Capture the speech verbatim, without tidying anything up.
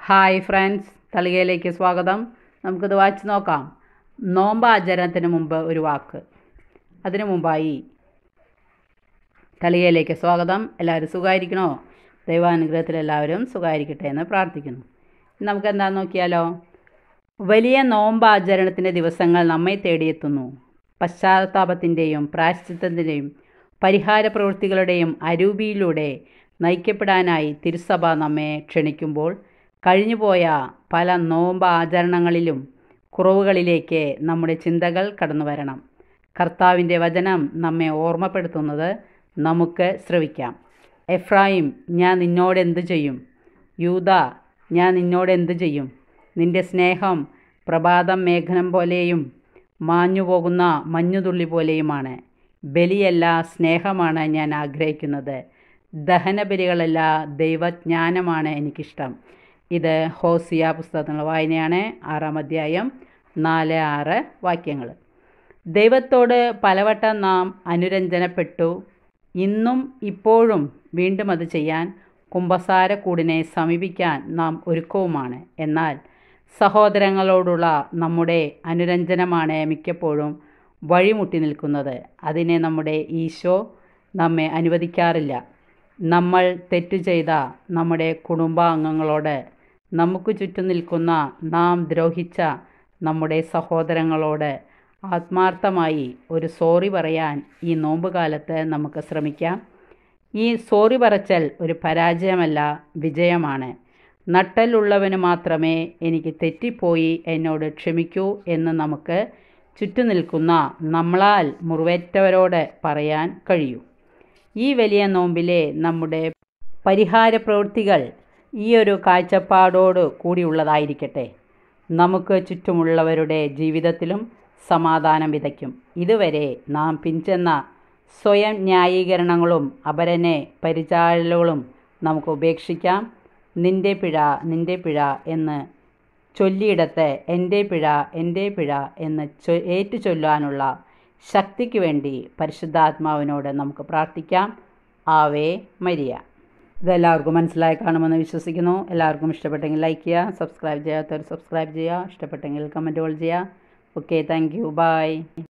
Hi friends, തളികയിലേക്ക് സ്വാഗതം. നമുക്കിത് വായിച്ച് നോക്കാം. നോമ്പാചരണത്തിന് മുമ്പ് ഒരു വാക്ക്. അതിനു മുമ്പായി തളികയിലേക്ക് സ്വാഗതം. എല്ലാവരും സുഖമായിരിക്കണോ? ദൈവാനുഗ്രഹത്തിൽ എല്ലാവരും സുഖമായിരിക്കട്ടെ എന്ന് പ്രാർത്ഥിക്കുന്നു. നമുക്ക് എന്താണെന്ന് നോക്കിയാലോ. വലിയ നോമ്പാചരണത്തിൻ്റെ ദിവസങ്ങൾ നമ്മെ തേടിയെത്തുന്നു. പശ്ചാത്താപത്തിൻ്റെയും പ്രായശ്ചിത്തത്തിൻ്റെയും പരിഹാര പ്രവൃത്തികളുടെയും അരൂപിയിലൂടെ നയിക്കപ്പെടാനായി തിരുസഭ നമ്മെ ക്ഷണിക്കുമ്പോൾ കഴിഞ്ഞുപോയ പല നോമ്പ് ആചരണങ്ങളിലും കുറവുകളിലേക്ക് നമ്മുടെ ചിന്തകൾ കടന്നു വരണം. കർത്താവിൻ്റെ വചനം നമ്മെ ഓർമ്മപ്പെടുത്തുന്നത് നമുക്ക് ശ്രവിക്കാം. എഫ്രായിം, ഞാൻ നിന്നോട് എന്തു ചെയ്യും? യൂദ, ഞാൻ നിന്നോട് എന്തു ചെയ്യും? നിന്റെ സ്നേഹം പ്രഭാതം മേഘനം പോലെയും മാഞ്ഞുപോകുന്ന മഞ്ഞുതുള്ളി പോലെയുമാണ്. ബലിയല്ല, സ്നേഹമാണ് ഞാൻ ആഗ്രഹിക്കുന്നത്. ദഹനബലികളല്ല, ദൈവജ്ഞാനമാണ് എനിക്കിഷ്ടം. ഇത് ഹോസിയ പുസ്തകത്തിലുള്ള വായനയാണ്. ആറാം അധ്യായം നാല് ആറ് വാക്യങ്ങൾ. ദൈവത്തോട് പലവട്ടം നാം അനുരഞ്ജനപ്പെട്ടു. ഇന്നും ഇപ്പോഴും വീണ്ടും അത് ചെയ്യാൻ കുമ്പസാരക്കൂടിനെ സമീപിക്കാൻ നാം ഒരുക്കവുമാണ്. എന്നാൽ സഹോദരങ്ങളോടുള്ള നമ്മുടെ അനുരഞ്ജനമാണ് മിക്കപ്പോഴും വഴിമുട്ടി നിൽക്കുന്നത്. അതിനെ നമ്മുടെ ഈശോ നമ്മെ അനുവദിക്കാറില്ല. നമ്മൾ തെറ്റു ചെയ്ത നമ്മുടെ കുടുംബാംഗങ്ങളോട്, നമുക്ക് ചുറ്റും നിൽക്കുന്ന നാം ദ്രോഹിച്ച നമ്മുടെ സഹോദരങ്ങളോട് ആത്മാർത്ഥമായി ഒരു സോറി പറയാൻ ഈ നോമ്പുകാലത്ത് നമുക്ക് ശ്രമിക്കാം. ഈ സോറി പറച്ചൽ ഒരു പരാജയമല്ല, വിജയമാണ്. നട്ടലുള്ളവന് മാത്രമേ എനിക്ക് തെറ്റിപ്പോയി എന്നോട് ക്ഷമിക്കൂ എന്ന് നമുക്ക് ചുറ്റും നിൽക്കുന്ന നമ്മളാൽ മുറിവേറ്റവരോട് പറയാൻ കഴിയൂ. ഈ വലിയ നോമ്പിലെ നമ്മുടെ പരിഹാര പ്രവൃത്തികൾ ഈ ഒരു കാഴ്ചപ്പാടോട് കൂടിയുള്ളതായിരിക്കട്ടെ. നമുക്ക് ചുറ്റുമുള്ളവരുടെ ജീവിതത്തിലും സമാധാനം വിതയ്ക്കും. ഇതുവരെ നാം പിൻചെന്ന സ്വയം ന്യായീകരണങ്ങളും അപരനെ പരിചാരലുകളും നമുക്ക് ഉപേക്ഷിക്കാം. നിന്റെ പിഴ നിന്റെ പിഴ എന്ന് ചൊല്ലിയിടത്ത് എൻ്റെ പിഴ എൻ്റെ പിഴ എന്ന് ചൊ ഏറ്റു ചൊല്ലാനുള്ള ശക്തിക്ക് വേണ്ടി പരിശുദ്ധാത്മാവിനോട് നമുക്ക് പ്രാർത്ഥിക്കാം. ആവേ മരിയ. ഇതെല്ലാവർക്കും മനസ്സിലായി കാണുമെന്ന് വിശ്വസിക്കുന്നു. എല്ലാവർക്കും ഇഷ്ടപ്പെട്ടെങ്കിൽ ലൈക്ക് ചെയ്യുക, സബ്സ്ക്രൈബ് ചെയ്യാത്തവർ സബ്സ്ക്രൈബ് ചെയ്യുക, ഇഷ്ടപ്പെട്ടെങ്കിൽ കമൻറ്റുകൾ ചെയ്യുക. Okay, thank you, by.